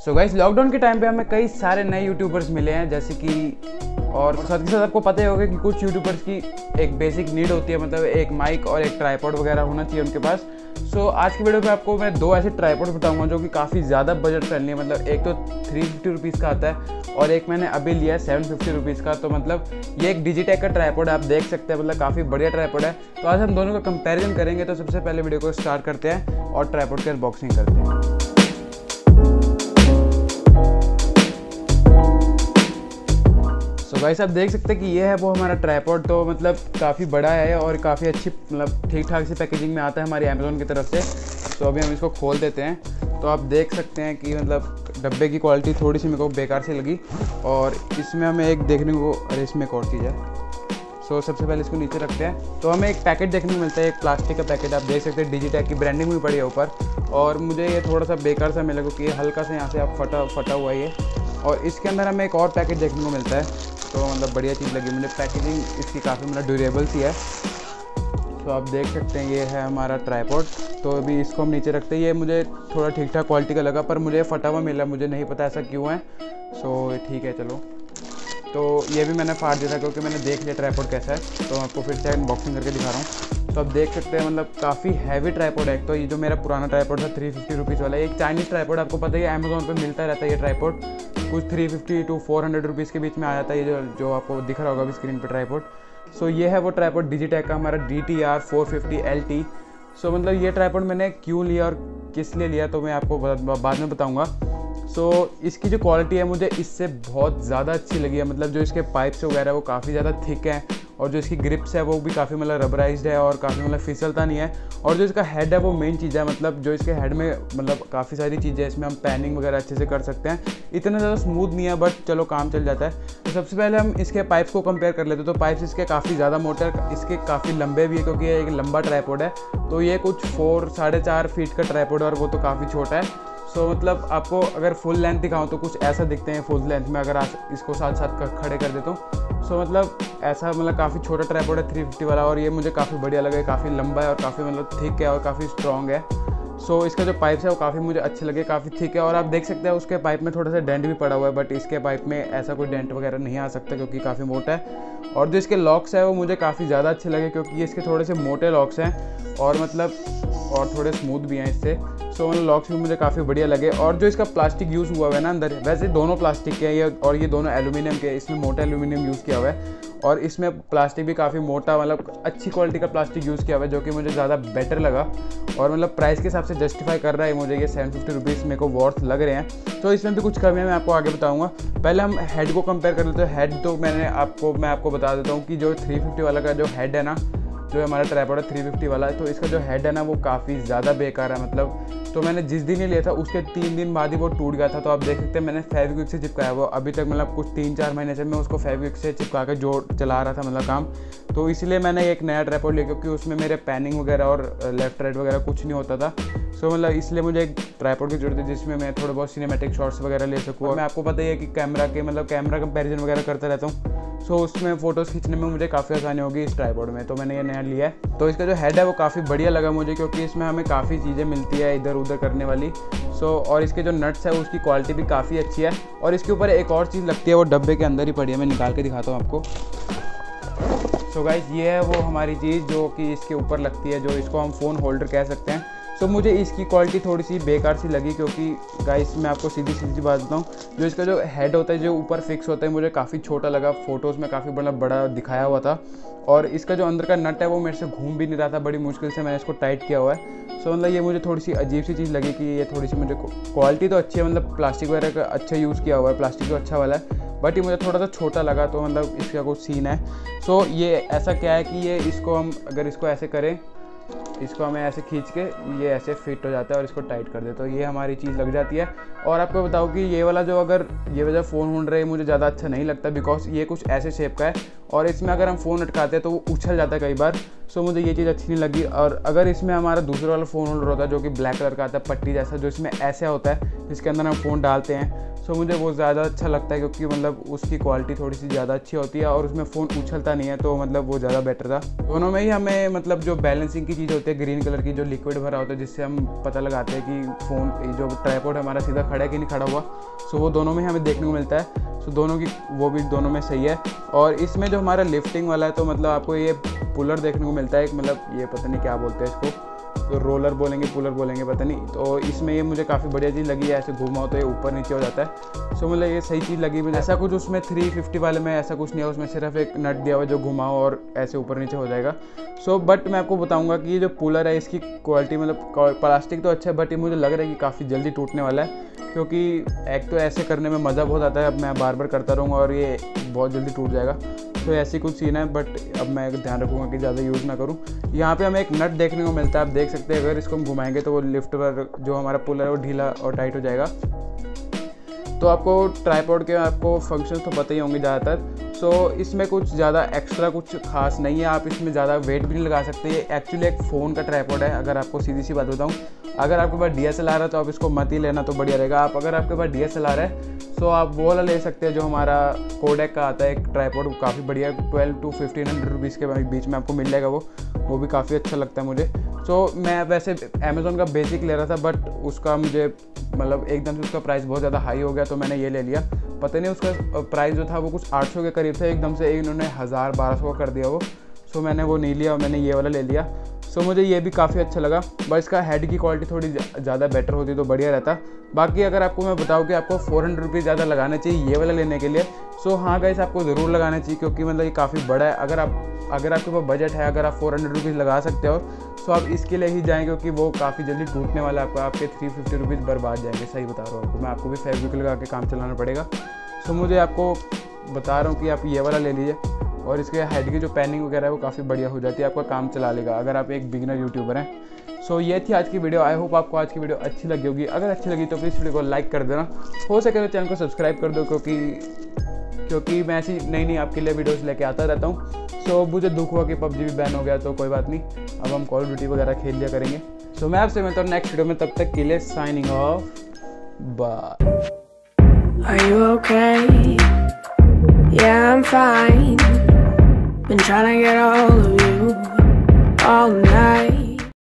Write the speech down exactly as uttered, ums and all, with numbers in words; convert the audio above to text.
सो guys, lockdown के time पे हमें कई सारे नए यूट्यूबर्स मिले हैं, जैसे कि और साथ ही साथ आपको पता ही होगा कि कुछ यूट्यूबर्स की एक बेसिक नीड होती है, मतलब एक माइक और एक ट्राइपॉड वगैरह होना चाहिए उनके पास। सो so, आज की वीडियो में आपको मैं दो ऐसे ट्राइपॉड बताऊंगा जो कि काफ़ी ज़्यादा बजट फ्रेंडली है। मतलब एक तो थ्री फिफ्टी रुपीज़ का आता है और एक मैंने अभी लिया है सेवन फिफ्टी रुपीज़ का। तो मतलब ये एक डिजिटेक का ट्राइपॉड आप देख सकते हैं, मतलब काफ़ी बढ़िया ट्राइपॉड है। तो आज हम दोनों का कंपैरिजन करेंगे। तो सबसे पहले वीडियो को स्टार्ट करते हैं और ट्राइपॉड की अनबॉक्सिंग करते हैं। तो गाइस आप देख सकते हैं कि ये है वो हमारा ट्राइपॉड। तो मतलब काफ़ी बड़ा है और काफ़ी अच्छी, मतलब ठीक ठाक सी पैकेजिंग में आता है हमारी अमेज़ॉन की तरफ से। तो अभी हम इसको खोल देते हैं। तो आप देख सकते हैं कि मतलब डब्बे की क्वालिटी थोड़ी सी मेरे को बेकार सी लगी और इसमें हमें एक देखने को, अरे इसमें एक और चीज़ है। सो सबसे पहले इसको नीचे रखते हैं। तो हमें एक पैकेट देखने को मिलता है, एक प्लास्टिक का पैकेट। आप देख सकते हैं डिजिटेक की ब्रांडिंग हुई पड़ी है ऊपर। और मुझे ये थोड़ा सा बेकार सा मिला क्योंकि हल्का सा यहाँ से आप फटा फटा हुआ है। और इसके अंदर हमें एक और पैकेट देखने को मिलता है। तो मतलब बढ़िया चीज़ लगी मुझे, पैकेजिंग इसकी काफ़ी मतलब ड्यूरेबल सी है। तो आप देख सकते हैं ये है हमारा ट्राइपॉड। तो अभी इसको हम नीचे रखते हैं। ये मुझे थोड़ा ठीक ठाक क्वालिटी का लगा, पर मुझे फटा हुआ मिला, मुझे नहीं पता ऐसा क्यों है। सो ठीक है, चलो। तो ये भी मैंने फाड़ दिया था क्योंकि मैंने देख लिया ट्राइपॉड कैसा है। तो आपको फिर से अनबॉक्सिंग करके दिखा रहा हूँ। तो आप देख सकते हैं मतलब काफ़ी हैवी ट्राइपॉड है। तो ये जो मेरा पुराना ट्राइपॉड था थ्री फिफ्टी रुपीज़ वाला, एक चाइनीज़ ट्राइपॉड, आपको पता है अमेज़ॉन पे मिलता रहता है ये ट्राइपॉड। कुछ three fifty two four hundred rupees के बीच में आ जाता है ये जो जो आपको दिख रहा होगा अभी स्क्रीन पर ट्राइपॉड। सो ये है वो ट्राइपॉड डिजिटेक का हमारा D T R four fifty L T. So मतलब ये ट्राइपॉड मैंने क्यों लिया और किस लिए लिया तो मैं आपको बाद में बताऊँगा। सो so, इसकी जो क्वालिटी है मुझे इससे बहुत ज़्यादा अच्छी लगी है। मतलब जो इसके पाइप्स वगैरह वो काफ़ी ज़्यादा थिक है और जो इसकी ग्रिप्स है वो भी काफ़ी मतलब रबराइज्ड है और काफ़ी मतलब फिसलता नहीं है। और जो इसका हेड है वो मेन चीज़ है। मतलब जो इसके हेड में मतलब काफ़ी सारी चीज़ें हैं, इसमें हम पैनिंग वगैरह अच्छे से कर सकते हैं। इतना ज़्यादा स्मूथ नहीं है बट चलो काम चल जाता है। तो सबसे पहले हम इसके पाइप्स को कंपेयर कर लेते हैं। तो पाइप्स इसके काफ़ी ज़्यादा मोटे, इसके काफ़ी लंबे भी है क्योंकि ये एक लंबा ट्राइपॉड है। तो ये कुछ फोर साढ़े चार फीट का ट्राइपॉड है और वो तो काफ़ी छोटा है। सो so, मतलब आपको अगर फुल लेंथ दिखाऊं तो कुछ ऐसा दिखते हैं फुल लेंथ में, अगर आप इसको साथ साथ खड़े कर देता हूँ। सो मतलब ऐसा मतलब काफ़ी छोटा ट्राइपॉड है थ्री फिफ्टी वाला। और ये मुझे काफ़ी बढ़िया लगा, काफ़ी लंबा है और काफ़ी मतलब थिक है और काफ़ी स्ट्रॉन्ग है। सो so, इसका जो पाइप्स है वो काफ़ी मुझे अच्छे लगे, काफ़ी थिक है। और आप देख सकते हैं उसके पाइप में थोड़ा सा डेंट भी पड़ा हुआ है, बट इसके पाइप में ऐसा कोई डेंट वगैरह नहीं आ सकता क्योंकि काफ़ी मोटा है। और जो इसके लॉक्स है वो मुझे काफ़ी ज़्यादा अच्छे लगे क्योंकि इसके थोड़े से मोटे लॉक्स हैं और मतलब और थोड़े स्मूथ भी हैं इससे। सो मतलब लॉक्स भी मुझे काफ़ी बढ़िया लगे। और जो इसका प्लास्टिक यूज़ हुआ हुआ है ना अंदर, वैसे दोनों प्लास्टिक के हैं ये और ये दोनों एल्यूमिनियम के, इसमें मोटा एल्यूमिनियम यूज़ किया हुआ है और इसमें प्लास्टिक भी काफ़ी मोटा, मतलब अच्छी क्वालिटी का प्लास्टिक यूज़ किया हुआ है जो कि मुझे ज़्यादा बेटर लगा। और मतलब प्राइस के हिसाब से जस्टिफाई कर रहा है मुझे, ये सेवन फिफ्टी रुपीज़ मेरे को वर्थ लग रहे हैं। तो इसमें भी कुछ कमियाँ मैं आपको आगे बताऊँगा। पहले हम हेड को कंपेयर कर लेते हैं। हेड तो मैंने आपको मैं आपको बता देता हूँ कि जो थ्री फिफ्टी वाला का जो हेड है ना, जो हमारा ट्राइपॉड है थ्री फिफ्टी वाला, तो इसका जो हेड है ना वो काफ़ी ज़्यादा बेकार है। मतलब तो मैंने जिस दिन ही लिया था उसके तीन दिन बाद ही वो टूट गया था। तो आप देख सकते हैं मैंने फेविक्विक से चिपकाया वो, अभी तक मतलब कुछ तीन चार महीने से मैं उसको फेविक्विक से चिपका के जोड़ चला रहा था मतलब काम। तो इसलिए मैंने एक नया ट्राइपॉड लिया क्योंकि उसमें मेरे पैनिंग वगैरह और लेफ्ट राइट वगैरह कुछ नहीं होता था। सो मतलब इसलिए मुझे एक ट्राइपॉड की जरूरत है जिसमें मैं थोड़े बहुत सिनेमैटिक शॉट्स वगैरह ले सकूँ। और मैं आपको पता ही है कि कैमरा के मतलब कैमरा कंपैरिजन वगैरह करता रहता हूँ। सो so, उसमें फ़ोटोज़ खींचने में मुझे काफ़ी आसानी होगी इस ट्राइपॉड में। तो मैंने ये नया लिया है। तो इसका जो हेड है वो काफ़ी बढ़िया लगा मुझे क्योंकि इसमें हमें काफ़ी चीज़ें मिलती है इधर उधर करने वाली। सो so, और इसके जो नट्स है उसकी क्वालिटी भी काफ़ी अच्छी है। और इसके ऊपर एक और चीज़ लगती है, वो डब्बे के अंदर ही पड़ी है, मैं निकाल के दिखाता हूँ आपको। सो so गाइस, ये है वो हमारी चीज़ जो कि इसके ऊपर लगती है, जो इसको हम फ़ोन होल्डर कह सकते हैं। सो so, मुझे इसकी क्वालिटी थोड़ी सी बेकार सी लगी क्योंकि गाइस मैं आपको सीधी सीधी बात बताऊँ, जो इसका जो हेड होता है जो ऊपर फिक्स होता है मुझे काफ़ी छोटा लगा। फ़ोटोज़ में काफ़ी बड़ा बड़ा दिखाया हुआ था। और इसका जो अंदर का नट है वो मेरे से घूम भी नहीं रहा था, बड़ी मुश्किल से मैंने इसको टाइट किया हुआ है। सो so, मतलब ये मुझे थोड़ी सी अजीब सी चीज़ लगी कि ये थोड़ी सी मुझे, क्वालिटी तो अच्छी है, मतलब प्लास्टिक वगैरह का अच्छा यूज़ किया हुआ है, प्लास्टिक तो अच्छा वाला है, बट ये मुझे थोड़ा सा छोटा लगा। तो मतलब इसका कुछ सीन है। सो so, ये ऐसा क्या है कि ये इसको हम अगर इसको ऐसे करें, इसको हमें ऐसे खींच के ये ऐसे फिट हो जाता है और इसको टाइट कर दे तो ये हमारी चीज़ लग जाती है। और आपको बताऊँ कि ये वाला जो अगर ये वाला फ़ोन होल्डर है मुझे ज़्यादा अच्छा नहीं लगता बिकॉज ये कुछ ऐसे शेप का है और इसमें अगर हम फ़ोन अटकाते हैं तो वो उछल जाता है कई बार। सो मुझे ये चीज़ अच्छी नहीं लगी। और अगर इसमें हमारा दूसरा वाला फ़ोन होल्डर होता है जो कि ब्लैक कलर का आता है पट्टी जैसा, जो इसमें ऐसा होता है जिसके अंदर हम फ़ोन डालते हैं, सो मुझे वो ज़्यादा अच्छा लगता है क्योंकि मतलब उसकी क्वालिटी थोड़ी सी ज़्यादा अच्छी होती है और उसमें फ़ोन उछलता नहीं है, तो मतलब वो ज़्यादा बेटर था। दोनों में ही हमें मतलब जो बैलेंसिंग की चीज़ होती है ग्रीन कलर की, जो लिक्विड भरा होता है जिससे हम पता लगाते हैं कि फ़ोन जो ट्राइपॉड हमारा सीधा खड़ा है कि नहीं खड़ा हुआ, सो वो दोनों में हमें देखने को मिलता है। सो दोनों की वो भी दोनों में सही है। और इसमें जो हमारा लिफ्टिंग वाला है तो मतलब आपको ये पुलर देखने को मिलता है, मतलब ये पता नहीं क्या बोलते हैं इसको, तो रोलर बोलेंगे पुलर बोलेंगे पता नहीं। तो इसमें ये मुझे काफ़ी बढ़िया चीज़ लगी है, ऐसे घुमाओ तो ये ऊपर नीचे हो जाता है। सो मतलब ये सही चीज़ लगी मुझे। ऐसा कुछ उसमें थ्री फिफ्टी वाले में ऐसा कुछ नहीं है, उसमें सिर्फ एक नट दिया हुआ जो घुमाओ और ऐसे ऊपर नीचे हो जाएगा। सो बट मैं आपको बताऊंगा कि ये जो पुलर है इसकी क्वालिटी मतलब प्लास्टिक तो अच्छा है, बट ये मुझे लग रहा है कि काफ़ी जल्दी टूटने वाला है, क्योंकि एक तो ऐसे करने में मज़ा बहुत आता है। अब मैं बार बार करता रहूँगा और ये बहुत जल्दी टूट जाएगा। तो ऐसी कुछ सीन है, बट अब मैं ध्यान रखूँगा कि ज़्यादा यूज़ ना करूँ। यहाँ पे हमें एक नट देखने को मिलता है, आप देख सकते हैं। अगर इसको हम घुमाएंगे तो वो लिफ्ट पर जो हमारा पुलर है वो ढीला और टाइट हो जाएगा। तो आपको ट्राइपॉड के आपको फंक्शंस तो पता ही होंगे ज़्यादातर। सो इसमें कुछ ज़्यादा एक्स्ट्रा कुछ खास नहीं है, आप इसमें ज़्यादा वेट भी नहीं लगा सकते। ये एक्चुअली एक फ़ोन का ट्राइपॉड है। अगर आपको सीधी सी बात बताऊँ, अगर आपके पास डी एस एल आर है तो आप इसको मत ही लेना तो बढ़िया रहेगा। आप अगर आपके पास डी एस एल आर है सो आप वो वाला ले सकते हैं जो हमारा कोडेक का आता है एक ट्राइपॉड, वो काफ़ी बढ़िया है। Twelve to fifteen hundred rupees के बीच में आपको मिल जाएगा वो वो भी काफ़ी अच्छा लगता है मुझे। सो so, मैं वैसे अमेज़ॉन का बेसिक ले रहा था, बट उसका मुझे मतलब एकदम से उसका प्राइस बहुत ज़्यादा हाई हो गया तो मैंने ये ले लिया। पता नहीं उसका प्राइस जो था वो कुछ आठ सौ के करीब था, एकदम से इन्होंने हज़ार बारह सौ का कर दिया वो। सो so, मैंने वो नहीं लिया, मैंने ये वाला ले लिया। सो so, मुझे ये भी काफ़ी अच्छा लगा, बट इसका हेड की क्वालिटी थोड़ी ज़्यादा बेटर होती तो बढ़िया रहता। बाकी अगर आपको मैं बताऊँ कि आपको फोर हंड्रेड रुपीज़ ज़्यादा लगाना चाहिए ये वाला लेने के लिए, सो so, हाँ गाइस आपको ज़रूर लगाना चाहिए, क्योंकि मतलब ये काफ़ी बड़ा है। अगर आप अगर आपके पास बजट है, अगर आप फोर हंड्रेड रुपीज़ लगा सकते हो सो आप इसके लिए ही जाएँ, क्योंकि वो काफ़ी जल्दी टूटने वाला है। आपको आपके थ्री फिफ्टी रुपीज़ बर्बाद जाएंगे, सही बता रहा हूँ आपको। मैं आपको भी फेसबुक लगा के काम चलाना पड़ेगा। सो so, मुझे आपको बता रहा हूँ कि आप ये वाला ले लीजिए, और इसके हेड की जो पैनिंग वगैरह है वो काफ़ी बढ़िया हो जाती है, आपका काम चला लेगा अगर आप एक बिगिनर यूट्यूबर हैं। सो so, ये थी आज की वीडियो। आई होप आपको आज की वीडियो अच्छी लगी होगी। अगर अच्छी लगी तो प्लीज़ वीडियो को लाइक कर देना, हो सके तो चैनल को सब्सक्राइब कर दो, क्योंकि क्योंकि मैं ऐसी नई नई आपके लिए वीडियोस लेके आता रहता हूँ। सो so, मुझे दुख हुआ कि पबजी भी बैन हो गया, तो कोई बात नहीं, अब हम कॉल ऑफ ड्यूटी वगैरह खेल लिया करेंगे। सो so, मैं आपसे मिलता हूँ नेक्स्ट वीडियो में, तब तक के लिए signing off, bye. Are you okay? Yeah, I'm fine. Been trying to get a hold of you all night.